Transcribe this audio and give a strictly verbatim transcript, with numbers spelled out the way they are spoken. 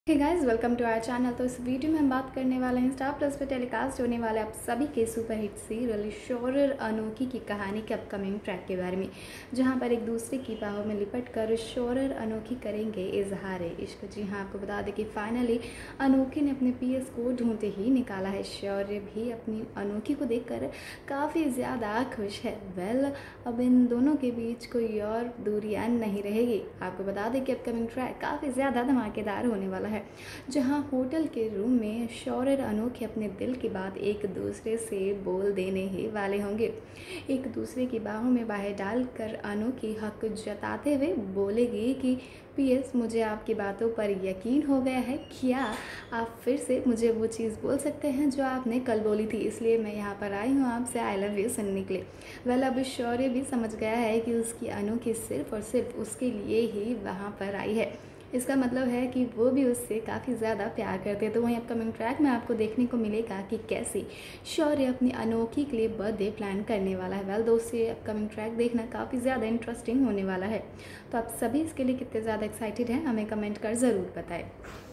Hey guys, welcome to our channel. तो इस video में हम बात करने वाले हैं स्टार प्लस पे टेलीकास्ट होने वाले आप सभी के सुपरहिट सीरियल शौर्य अनोखी की कहानी के अपकमिंग ट्रैक के बारे में, जहां पर एक दूसरे की बाहों में लिपट कर शौर्य अनोखी करेंगे इजहार इश्क। जी हां, आपको बता दें कि फाइनली अनोखी ने अपने पीएस को ढूंढते ही निकाला है। शौर्य भी अपनी अनोखी को देखकर काफ़ी ज़्यादा खुश है। वेल, अब इन दोनों के बीच कोई और दूरियां नहीं रहेगी। आपको बता दें कि अपकमिंग ट्रैक काफ़ी ज़्यादा धमाकेदार होने वाला है, जहां होटल के रूम में शौर्य और अनोखी अपने दिल की बात एक दूसरे से बोल देने ही वाले होंगे। एक दूसरे की बाहों में बाहें डालकर अनोखी हक जताते हुए बोलेगी कि पीएस, मुझे आपकी बातों पर यकीन हो गया है। क्या आप फिर से मुझे वो चीज़ बोल सकते हैं जो आपने कल बोली थी? इसलिए मैं यहाँ पर आई हूँ आपसे आई लव यू सुनने के लिए। वेल, अब शौर्य भी समझ गया है कि उसकी अनोखी सिर्फ और सिर्फ उसके लिए ही वहाँ पर आई है। इसका मतलब है कि वो भी उससे काफ़ी ज़्यादा प्यार करते हैं। तो वहीं अपकमिंग ट्रैक में आपको देखने को मिलेगा कि कैसे शौर्य अपनी अनोखी के लिए बर्थडे प्लान करने वाला है। वेल दोस्त, ये अपकमिंग ट्रैक देखना काफ़ी ज़्यादा इंटरेस्टिंग होने वाला है। तो आप सभी इसके लिए कितने ज़्यादा एक्साइटेड हैं, हमें कमेंट कर ज़रूर बताएं।